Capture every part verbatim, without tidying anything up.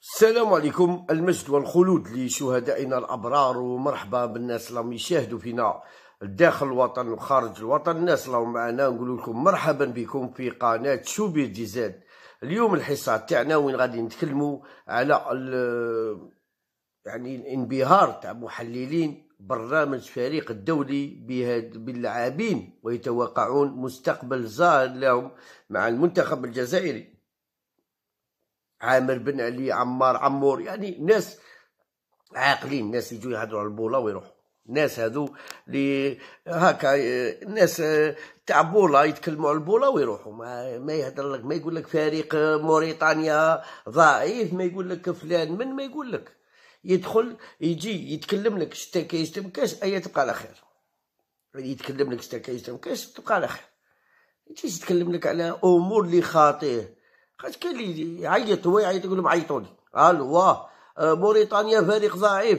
السلام عليكم، المجد والخلود لشهدائنا الأبرار، ومرحبا بالناس اللي يشاهدوا فينا داخل الوطن وخارج الوطن. الناس اللي معنا نقول لكم مرحبا بكم في قناة شوبير دي زاد. اليوم الحصة تاعنا وين غادي نتكلموا على يعني الانبهار تاع محللين برنامج فريق الدولي باللاعبين ويتوقعون مستقبل زاهر لهم مع المنتخب الجزائري. عامر بن علي، عمار عمور، يعني ناس عاقلين، ناس يجوا يهضروا على البوله ويروحوا. الناس هذو اللي هكا الناس تاع بوله يتكلموا على البوله ويروحوا. ما, ما يهضر لك، ما يقول لك فريق موريتانيا ضعيف، ما يقول لك فلان من، ما يقول لك. يدخل يجي يتكلم لك شتا كايس تمكاش، اي تبقى على خير. يتكلم لك شتا كايس تمكاش تبقى على خير. يجي يتكلم لك على امور اللي خاطئه. خاطر كاين اللي يعيط، هو يعيط يقول لهم عيطوا لي. الو موريتانيا فريق ضعيف،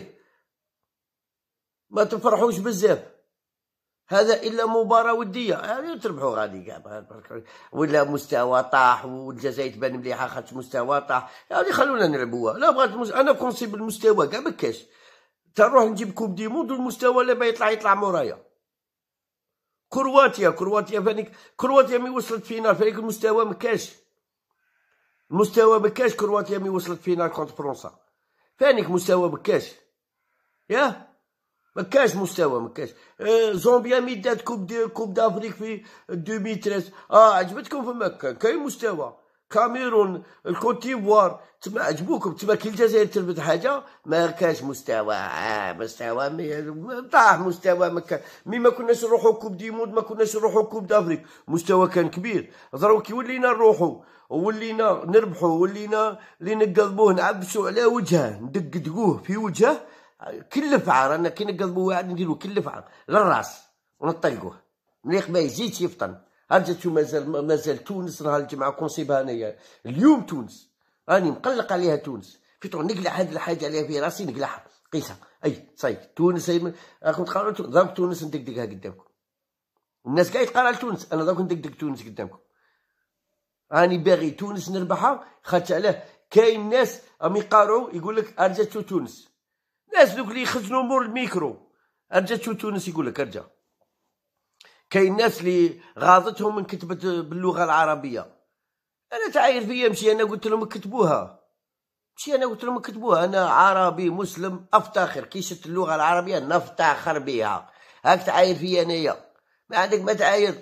ما تفرحوش بزاف، هذا الا مباراه وديه يعني تربحوا غادي كاع، ولا مستوى طاح والجزائر تبان مليحه خاطر مستوى طاح. يعني خلونا نلعبوها. لا بغات المس... انا كونسيب المستوى كاع ما كاش. تروح نجيب كوب دي مود والمستوى لا با يطلع يطلع مورايا. كرواتيا كرواتيا فانيك كرواتيا مي وصلت فينال، فانيك المستوى ما كاش. المستوى بكاش. كرواتيا مي وصلت فينال كونت فرنسا، فانيك مستوى بكاش. ياه مكاش مستوى مكاش. آه زومبيا مي دات كوب دي كوب دافريك في ألفين وثلاثة. اه عجبتكم في مكة كاين مستوى. كاميرون، الكوت ديفوار، تما عجبوكم. تما كي الجزائر تربط حاجه ما كاش مستوى. اه مستوى مي طاح مستوى مكة. مي ما كناش نروحو كوب دي مود، ما كناش نروحو كوب دافريك، مستوى كان كبير. ضرو كي ولينا نروحو ولينا نربحو ولينا اللي نقلبوه نعبسو على وجهه، ندقدقوه في وجهه كل فعر. انا كي نقلبو واحد نديرو كل فعر للراس ونطلقوه مليح ما يزيدش يفطن. هرجتو مازال مازال تونس نهار الجمعه كونسيبها انايا اليوم. تونس راني مقلق عليها. تونس في طول نقلع هاد الحاجه عليها في راسي نقلعها قيسها. اي صاي تونس راكم تقالوا ضرب تونس ندقدقها قدامكم. الناس كاع يتقال على تونس، انا ضرب ندقدق تونس قدامكم. راني باغي تونس نربحها خاطر علاه كاين ناس راهم يقارعوا يقول لك ارجعتو تونس. ناس دوك اللي يخزنوا مور الميكرو ارجعتو تونس يقول لك ارجع. كاين ناس اللي غاضتهم من كتبت باللغه العربيه. انا تعاير فيا مشي انا قلت لهم كتبوها. مشي انا قلت لهم كتبوها. انا عربي مسلم افتخر كي شفت اللغه العربيه نفتخر بها. هاك تعاير فيا انايا، ما عندك ما تعاير.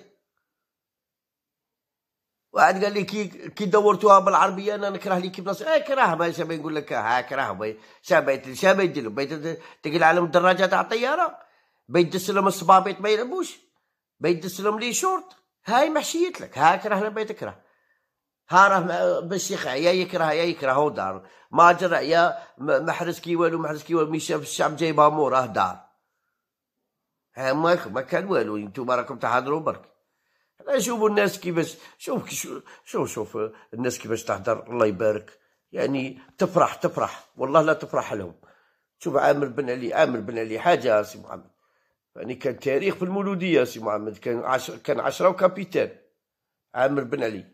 واحد قال لي كي كي دورتوها بالعربيه انا نكره لي كيف نص. اه كره ما شابه نقول لك ها كره شابه شابه يديروا بيت تقل عليهم الدراجه تاع الطياره، بيت دس لهم الصبابيط ما يلعبوش، بيت دس لهم لي شورت. هاي محشيت لك. ها كره لا بيت كره. ها راه بالشيخ يا يكره يا يكره هو دار ما جرى يا محرز كي والو محرز كي والو مي شاف الشعب جايبها موراه دار. ها ما ما كان والو. انتم راكم تحضروا برك. شوفوا الناس كيفاش. شوف شوف شوف الناس كيفاش تهدر. الله يبارك يعني تفرح تفرح والله لا تفرح لهم. شوف عامر بن علي، عامر بن علي حاجه سي محمد. يعني كان تاريخ في المولوديه سي محمد. كان عشر كان عشرة وكابيتان عامر بن علي.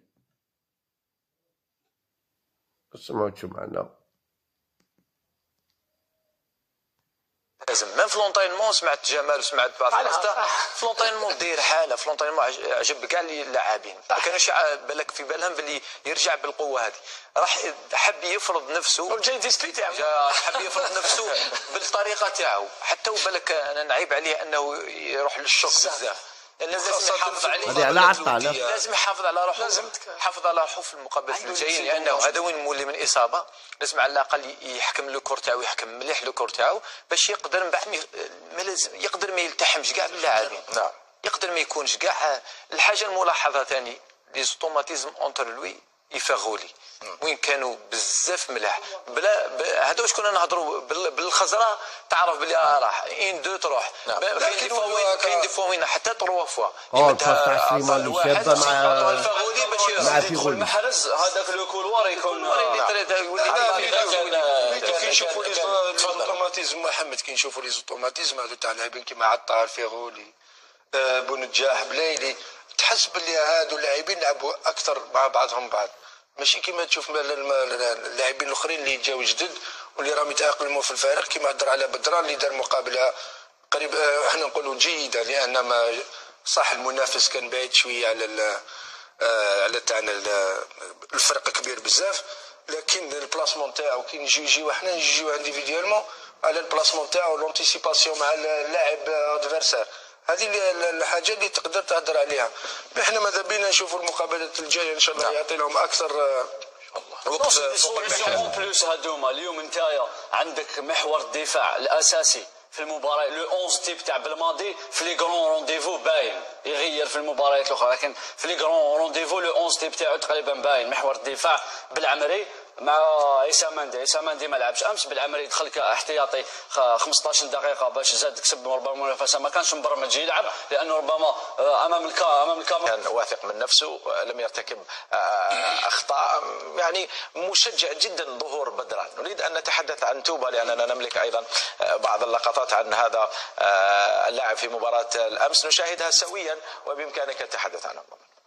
سمعوا شو معنا. لازم ما في لونطينمون سمعت جمال وسمعت بعض الناس في لونطينمون داير حاله. في لونطينمون عجب كاع اللاعبين ما كانوش بالك في بالهم باللي يرجع بالقوه هذه. راح حب يفرض نفسه جاي ديسكري تاعو. حب يفرض نفسه بالطريقه تاعو. حتى وبالك انا نعيب عليه انه يروح للشوك بزاف. لازم يحافظ عليه. هذه على عطاله. لازم يحافظ على روحه. لازم يحافظ على روحه في المقابلات الجايين، لانه هذا وين مولي من اصابه. لازم على الاقل يحكم لو كور تاعو، يحكم مليح لو كور تاعو باش يقدر من بعد ما لازم يقدر ما يلتحمش كاع باللاعبين. نعم يقدر ما يكونش كاع. الحاجه الملاحظه ثاني لي زوتوماتيزم اونتر لوي يفغولي وين كانوا بزاف ملاح. بلا هذا واش كنا نهضروا بالخزره تعرف بلي آه راح ان دو تروح. كاين دي فوا وين كاين دي فوا وين حتى تروا فوا يمدها سليمان الشابه مع الفغولي باش مع فيغولي. المحرز هذاك لو كولوار يكون كي نشوفوا لي زوتوماتيزم محمد، كي نشوفوا لي زوتوماتيزم هذو تاع لاعبين كيما عطار فيغولي بونجاح بلايلي، تحس باللي هادو اللاعبين لعبوا اكثر مع بعضهم بعض. ماشي كيما تشوف اللاعبين الاخرين اللي جاو جدد واللي راهم يتاقلموا في الفريق، كيما هضر على بدران اللي دار مقابله قريب احنا نقولوا جيده، لان ما صح المنافس كان بعيد شويه على على تاعنا الفرق كبير بزاف، لكن البلاسمون تاعو كي نجيو يجيو احنا نجيو انديفيديوالمون على البلاسمون تاعو لونتيسيباسيون مع اللاعب ادفيرسير، هذه الحاجه اللي تقدر تهضر عليها. احنا ماذا بينا نشوفوا المقابلات الجايه ان شاء الله يعطي لهم اكثر وقت فوق المحل. بلوس هذوما اليوم نتايا عندك محور الدفاع الاساسي في المباراه لو أحد عشر تيب تاع بالماضي في لي غران رونديفو باين يغير في المباريات الاخرى، لكن في لي غران رونديفو لو أحد عشر تيب تاعو تقريبا باين. محور الدفاع بالعمري مع عيسى مندي، عيسى مندي ما لعبش امس، بالعمري دخل كاحتياطي خمسطاش دقيقه باش زاد كسب ربما المنافسه، ما كانش مبرمج يلعب لانه ربما امام الكا امام الكاميرا كان واثق من نفسه، لم يرتكب اخطاء، يعني مشجع جدا ظهور بدران. نريد ان نتحدث عن توبا لاننا نملك ايضا بعض اللقطات عن هذا اللاعب في مباراه الامس، نشاهدها سويا وبامكانك التحدث عنه.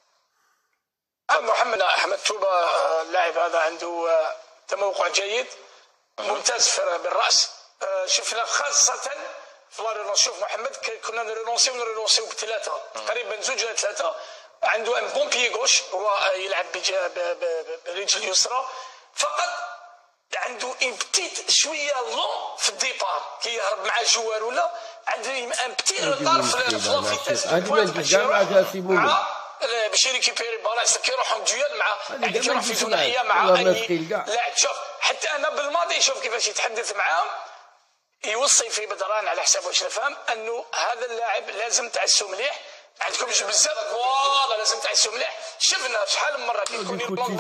محمد احمد توبا اللاعب هذا عنده تموقع جيد ممتاز بالراس، شفنا خاصه في لا شوف محمد كنا نرينونسيو نرينونسيو بثلاثه تقريبا زوج ولا ثلاثه، عنده ان بون بيي غوش هو يلعب بالرجل اليسرى، فقط عنده ان بتيت شويه لون في الديبار كي يهرب مع الجوار ولا عنده ان بتي ريطار في لا فيتاس باش يريكيبيري بالاص كي يروحوا ديال مع يعني كي يروح في ثنائيه مع اي لاعب. شوف حتى انا بالماضي شوف كيفاش يتحدث معاهم، يوصي في بدران على حساب واش نفهم انه هذا اللاعب لازم تعسوا مليح، عندكم بزاف فوالا لازم تعسوا مليح. شفنا شحال من مره كيكون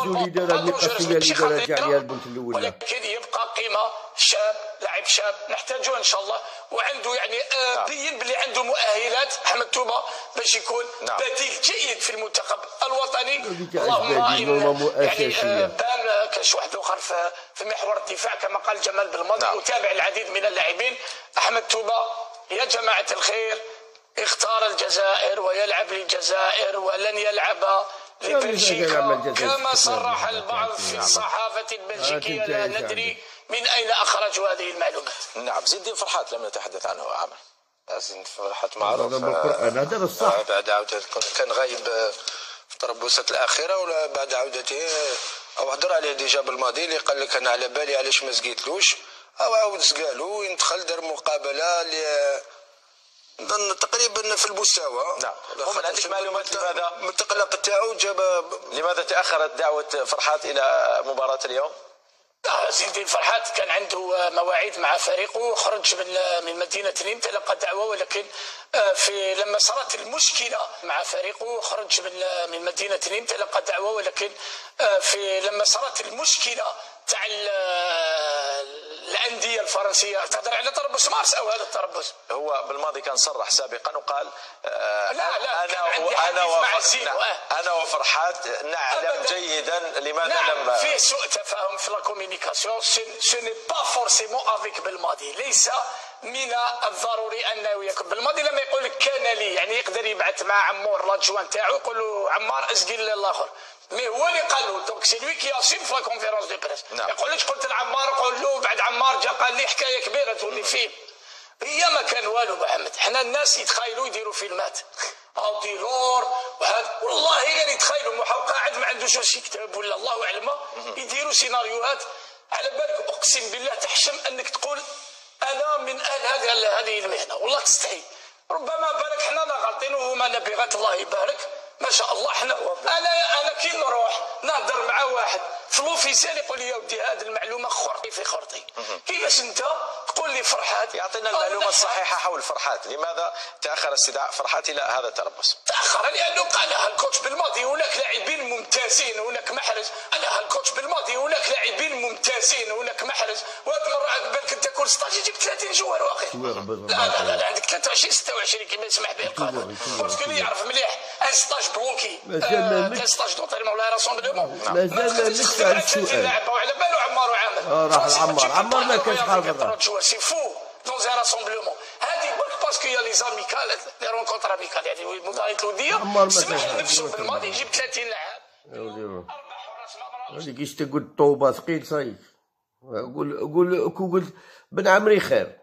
يبلوك ولكن يبقى قيمه شاب، لاعب شاب نحتاجه ان شاء الله، وعنده يعني آه بين بلي عنده مؤهلات احمد توبا باش يكون نعم. بديل جيد في المنتخب الوطني. اللهم يعني آه بان كاش واحد اخر في, في محور الدفاع كما قال جمال بالماضي نعم. وتابع العديد من اللاعبين. احمد توبا يا جماعه الخير اختار الجزائر ويلعب للجزائر ولن يلعب لبلجيكا كما صرح البعض في الصحافة البلجيكية، لا ندري من أين أخرجوا هذه المعلومات. نعم. زين الدين فرحات لم نتحدث عنه عامر. زين الدين فرحات معروف هذا الصح بعد عودته كان غايب في التربصات الأخيرة ولا بعد عودته أو هضر عليه ديجا بالماضي اللي قال لك أنا على بالي علاش ما سقيتلوش أو عاود سقالو يدخل دار مقابلة ل نظن تقريبا في المستوى. نعم. ومن عندك معلومات لماذا التقلق تاعو جاب لماذا تاخرت دعوه فرحات الى مباراه اليوم؟ زين الدين فرحات كان عنده مواعيد مع فريقه، خرج من من مدينه نيم تلقى دعوه، ولكن في لما صارت المشكله مع فريقه خرج من من مدينه نيم تلقى دعوه، ولكن في لما صارت المشكله تاع الانديه الفرنسيه تهضر على تربص مارس او هذا التربص. هو بالماضي كان صرح سابقا وقال آه لا لا انا انا وفرحات انا وفرحات نعلم جيدا لماذا نعم لم في سوء تفاهم في لا كوميونيكاسيون. سو ني با فورسيمون افيك بالماضي، ليس من الضروري انه يكون بالماضي لما يقول لك كان لي يعني يقدر يبعث مع عمور لادجوان تاعو يقول له عمار اسقي للاخر، مي هو اللي قال له دونك سي لوي كي اسيم في لا كونفيرونس دو بريس. يقول لك قلت لعمار قول له بعد عمار جا قال لي حكايه كبيره تولي فيلم. هي ما كان والو محمد، حنا الناس يتخيلوا يديروا فيلمات او ديلور وهذا والله غير يتخيلوا محاو قاعد ما عندوش واش يكتب ولا الله اعلم يديروا سيناريوهات على بالك اقسم بالله تحشم انك تقول انا من اهل هذه هذه المهنه والله تستحي. ربما بالك حنا غالطين وهما نبيغات الله يبارك ما شاء الله. حنا انا انا كي نروح نهضر مع واحد في لوفيسيال يقول لي يا ودي هذه المعلومه خرطي في خرطي، كيفاش انت تقول لي فرحات يعطينا المعلومه الصحيحه حول فرحات؟ لماذا تاخر استدعاء فرحات الى هذا التربص؟ تاخر لانه قالها الكوتش بالماضي هناك لاعبين ممتازين هناك محرز، قالها الكوتش بالماضي هناك لاعبين ممتازين هناك محرز، وهذه المره عاد بالك انت كل ستاجي جبت ثلاثين جوار واقع. لا لا لا, لا عندك ثلاثة وعشرين ستة وعشرين كما يسمح به القانون، باسكو اللي يعرف مليح ان ستاج بلوكي ان ستاج دونترينمون لا راسومبلومون مازال لسه على السؤال. وعلى بالو عمار وعامر اه راح عمار عمار ما كانش حاضر سي فو دون ان راسومبلومون هذه برك باسكو يا لي زاميكال لي رونكونتر اميكال يعني المباريات الوديه سمح لنفسه بالماضي يجيب ثلاثين لاعب هذيك كيش تقول طوبة ثقيل صاي. قول قول كو قلت بن عمري خير.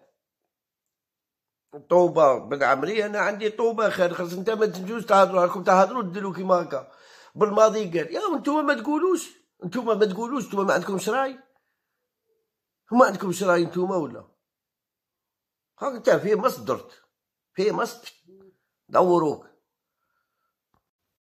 طوبة بن عمري أنا عندي طوبة خير. خاص أنت ما تجوز تهضروا راكم تهضروا ديروا كيما هكا. بالماضي قال يا انتوما ما تقولوش انتوما ما تقولوش انتوما ما عندكمش راي. ما عندكمش راي انتوما ولا هاك انت فيه ما صدرت فيه ما صدرت دوروك